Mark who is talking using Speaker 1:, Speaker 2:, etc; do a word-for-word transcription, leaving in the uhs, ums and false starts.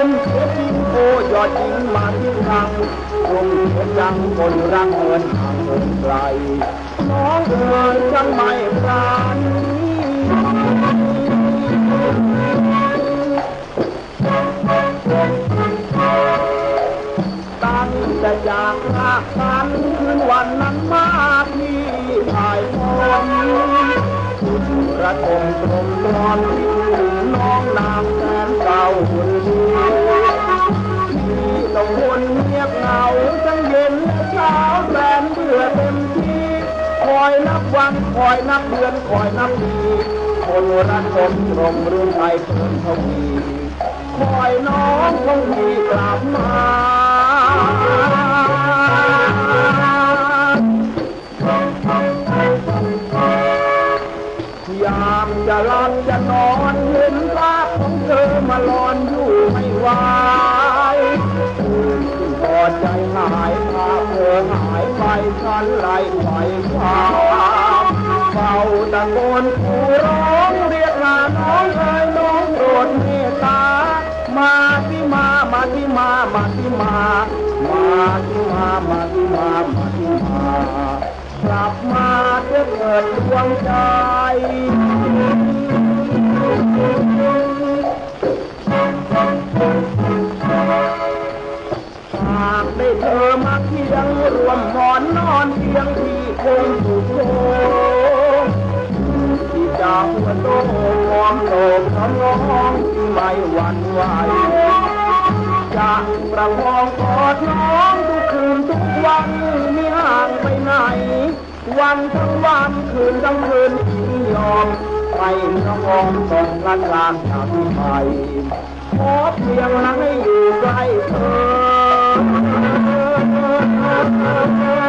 Speaker 1: นเสียจริงโอยอดจริงมาที่รังลงเสียจังคนรักเงินห่างเงินไกลน้องเอ๋ยจังไม่ปราณีตั้งแต่จากลากันคืนวันนั้นมาพี่ถ่ายทอดคุณระทมตรงตอนน้องนางแสนเก่าหุ่นดีที่ต้องคนเงียบเหงาจังเย็นและเช้าแสนเบื่อเต็มที่คอยนับวันคอยนับเดือนคอยนับปีคนรักคนตรงเรื่องไทยเพิ่มทวีคอยน้องคงมีกลับมายามจะหลับจะนอนเห็นรักของเธอมาลอนอยู่ไม่ไหวพอใจหายพาเธอหายไปฉันไล่ไปความเฝ้าตะโกนผู้ร้องเรียกหาน้องเอ๋ยน้องโปรดเมตตามาที่มามาที่มามาที่มามาที่มามาที่มามาที่มากลับมาเพื่อเกิดดวงใจหากได้เธอมาเคียงรวมหมอนนอนเพียงที่คงสุขโศกที่จะหัวโตมองโลกทำน้องที่ไม่หวั่นไหวจะประคองกอดน้องทุกคืนทุกวันไม่ห่างไปไหนวันทั้งวันคืนทั้งคืนที่ยอมไปน้องต้องรักลานจากไปขอเพียงให้อยู่ใกล้เธอ